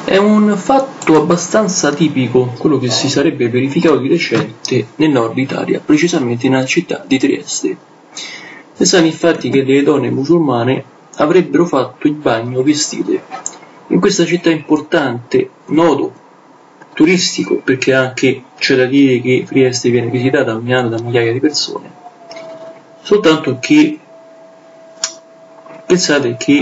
È un fatto abbastanza tipico quello che si sarebbe verificato di recente nel nord Italia, precisamente nella città di Trieste. Si sa infatti che le donne musulmane avrebbero fatto il bagno vestite. In questa città importante, nodo turistico, perché anche c'è da dire che Trieste viene visitata ogni anno da migliaia di persone, soltanto che pensate che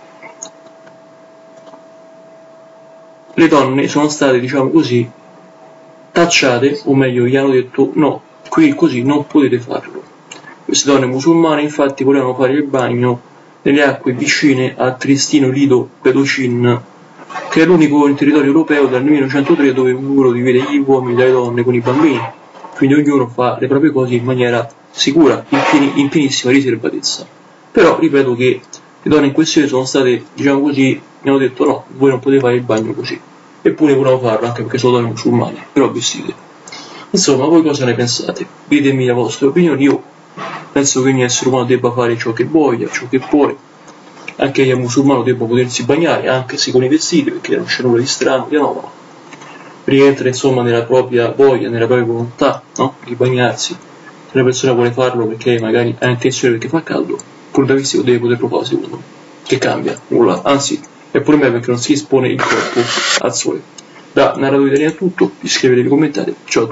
le donne sono state, diciamo così, tacciate, o meglio gli hanno detto no, qui così non potete farlo. Queste donne musulmane infatti volevano fare il bagno nelle acque vicine a Triestino Lido Pedocin, che è l'unico in territorio europeo dal 1903 dove un muro divide gli uomini dalle donne con i bambini, quindi ognuno fa le proprie cose in maniera sicura, in pienissima riservatezza. Però ripeto che le donne in questione sono state, diciamo così, mi hanno detto no, voi non potete fare il bagno così, eppure volevano farlo anche perché sono donne musulmane, però vestite. Insomma, voi cosa ne pensate? Ditemi la vostra opinione. Io penso che ogni essere umano debba fare ciò che voglia, ciò che può, anche gli musulmani debbano potersi bagnare, anche se con i vestiti, perché non c'è nulla di strano, di anomalo. Rientra insomma nella propria voglia, nella propria volontà, no? Di bagnarsi. Se una persona vuole farlo perché magari ha intenzione perché fa caldo, pure da vestito deve poterlo fare, secondo me. Che cambia? Nulla, anzi è pure meglio perché non si espone il corpo al sole. Da Narratore Italiano è tutto, iscrivetevi, commentate, ciao a tutti.